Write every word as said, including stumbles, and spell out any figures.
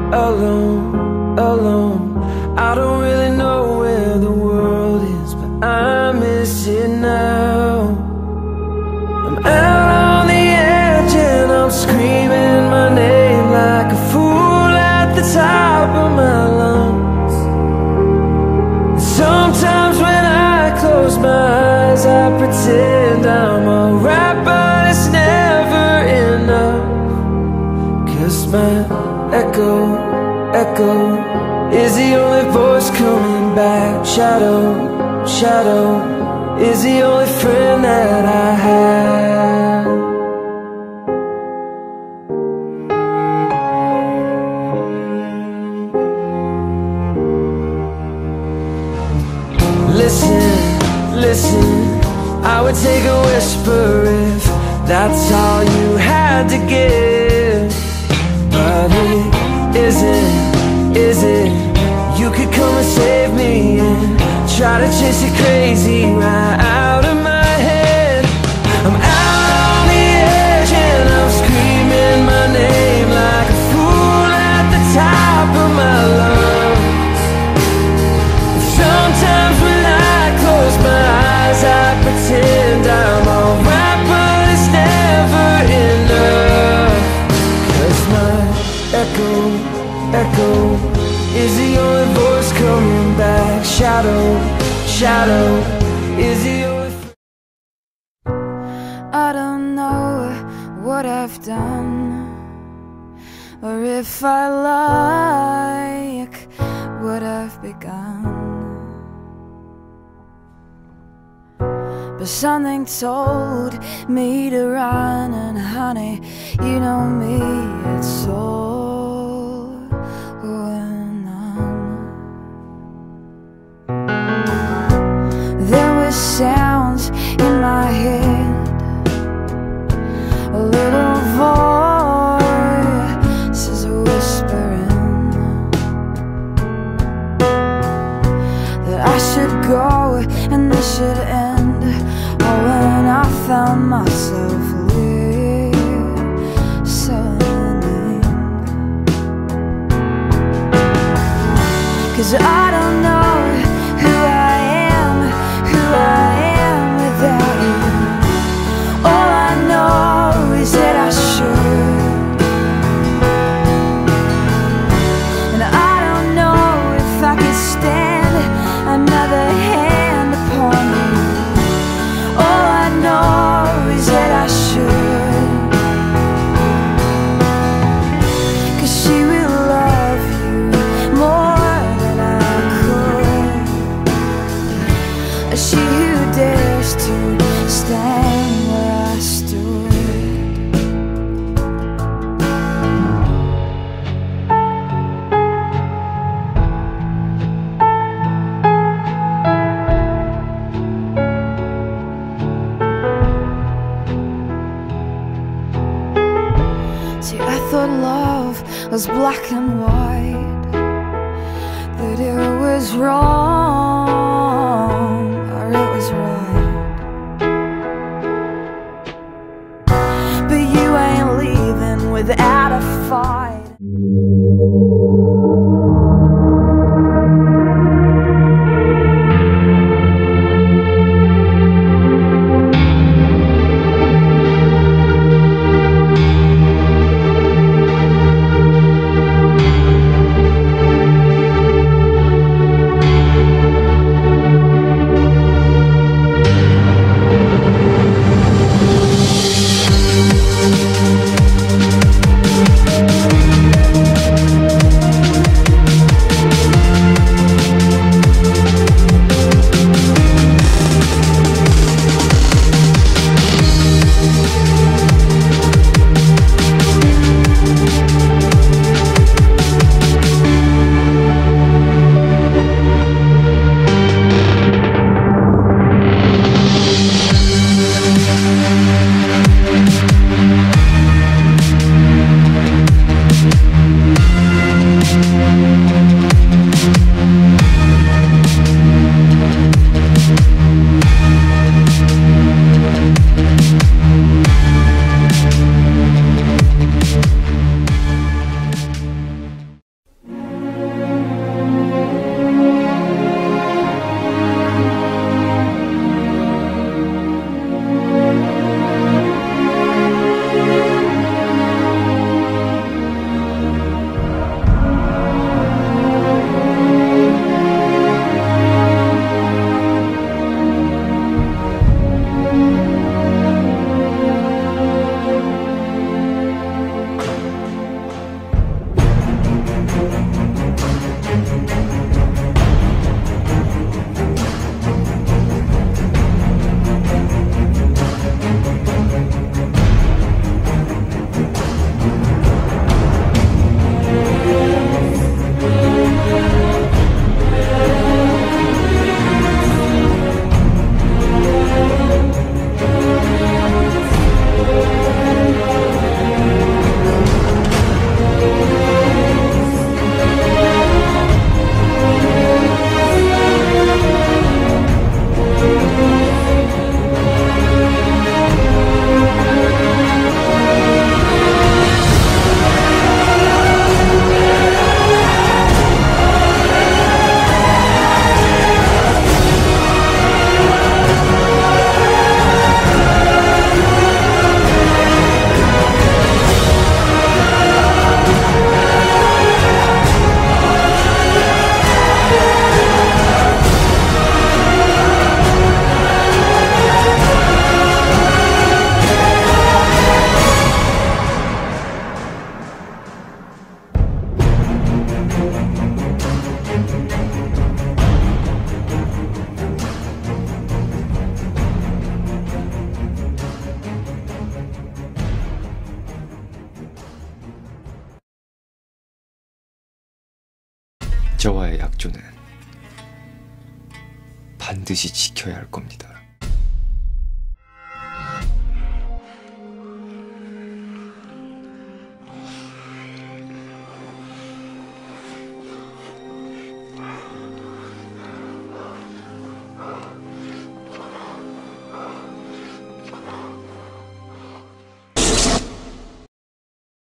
alone, alone. I don't really know where the world is, but I miss it now. I'm out on the edge and I'm screaming my name like a fool at the top of my lungs. And sometimes when I close my eyes, I pretend I'm alright, but it's never enough. 'Cause my echo, echo is the only voice coming back. Shadow, shadow is the only friend that I have. Listen, listen, I would take a whisper if that's all you had to give. But it isn't, is it? You could come and save me and try to chase it crazy right out of my head. I'm out on the edge and I'm screaming my name like a fool at the top of my lungs. Sometimes when I close my eyes, I pretend I'm alright, but it's never enough. 'Cause my echo, echo is the only voice coming back. Shadow, shadow is the only. I don't know what I've done, or if I like what I've begun, but something told me to run, and honey, you know me, it's all going on. There were sounds in my head, a little voice is whispering that I should go and this should end. Oh, when I found myself listening, 'cause I don't know who I am, who I am without you. All I know is that I should, and I don't know if I could stand another hand upon you. All I know is that I should, 'cause she will love you more than I could. She who dares to stand where I stood. See, I thought love was black and white, that it was wrong or it was right. But you ain't leaving without a fight. 저와의 약조는 반드시 지켜야 할 겁니다.